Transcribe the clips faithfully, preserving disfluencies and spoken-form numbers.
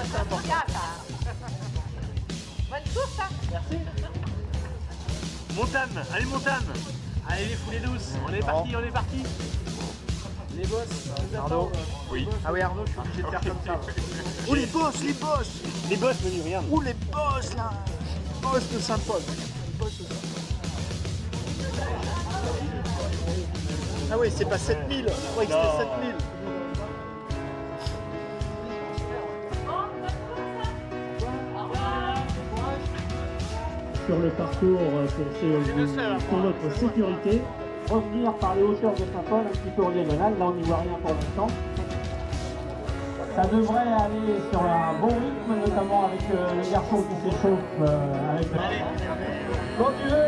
c'est important. Bonne course, hein. Merci. Montane, allez Montane. Allez les foulées douces, on est parti, on est parti. Les boss, nous Arnaud. Oui. Ah oui Arnaud, je suis obligé de faire comme ça. Oh les boss, les boss. Les boss, menu, regarde. Oh les boss là. Boss de Saint-Paul. Boss de Saint-Paul. Ah oui, c'est pas sept mille. Je croyais que c'était sept mille. Sur le parcours pour, ce, pour notre sécurité. Revenir par les hauteurs de Saint-Paul, un petit peu en diagonale. Là, on n'y voit rien pour l'instant. Ça devrait aller sur un bon rythme, notamment avec euh, le garçon qui s'échauffe euh, avec le... Quand tu veux.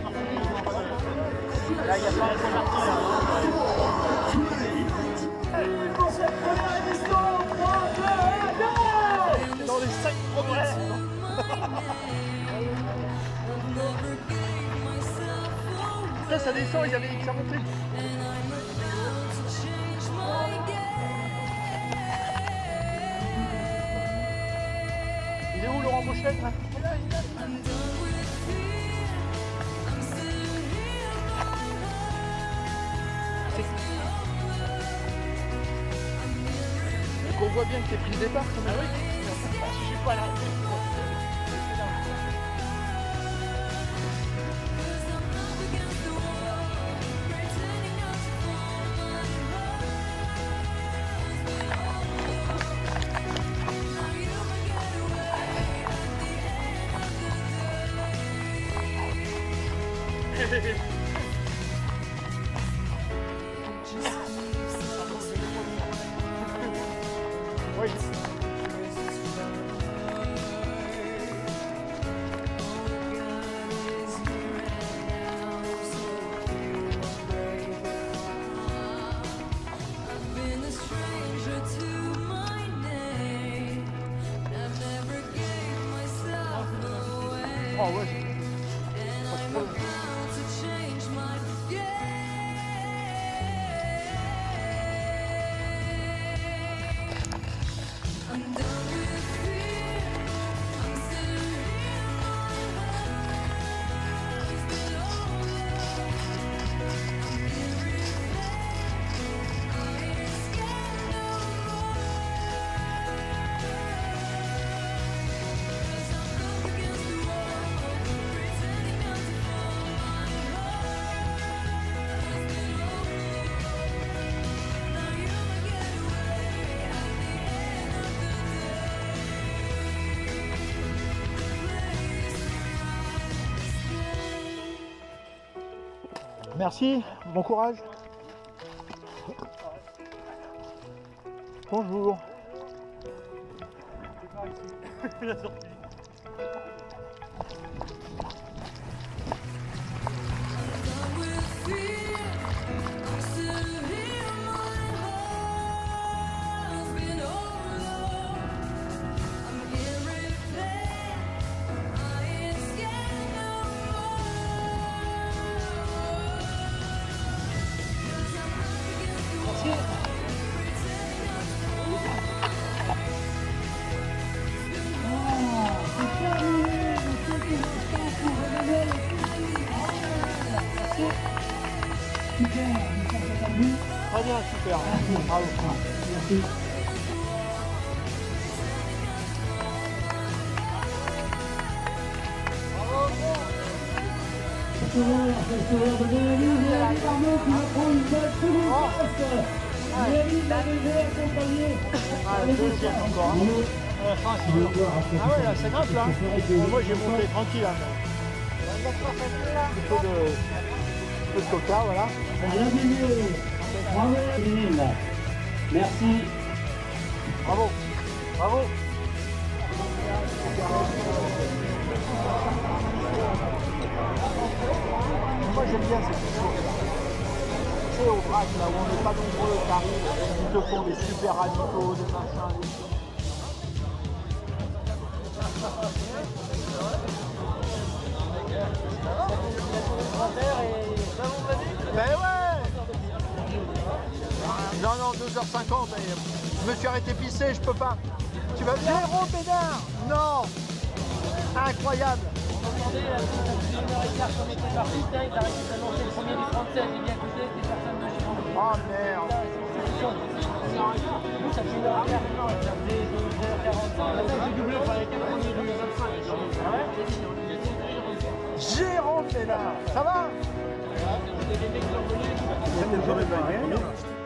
Là, il y a pas de parti là. Pour cette première émission, trois, deux, un, Dans les cinq progrès. Là ça descend, il y avait que ça montait. Il est où Laurent Mochette là? Donc on voit bien que t'es pris le départ quand même. Ah oui, je suis pas là. Oui. Oh ouais. Merci, bon courage. Bonjour. Très bien, super. Bravo. Merci. Ah, le deuxième encore. Hein. Ah ouais, là, c'est grave là. Moi j'ai monté tranquille. Hein. Un peu de, un peu de coca, voilà. Merci. Bravo. Bravo. Moi j'aime bien cette chose. Tu sais, au drac, là où on n'est pas nombreux, qui arrivent, ils te font des super radicaux, des machins, des... Ben ouais. Non, non, deux heures cinquante, je me suis arrêté pisser, je peux pas. Tu vas bien? Jérôme Bédard? Non. Incroyable. On entendait la petite une heure et quart comme était parti, il a réussi à lancer le premier du trente-sept, il vient côté, c'était personne de chez nous. Oh merde. Ça fait une heure et quart, ça faisait deux heures quarante-cinq. Là, j'ai doublé, il fallait qu'un premier du vingt-cinq. Jérôme Bédard, ça va? C'était des mecs qui ont volé.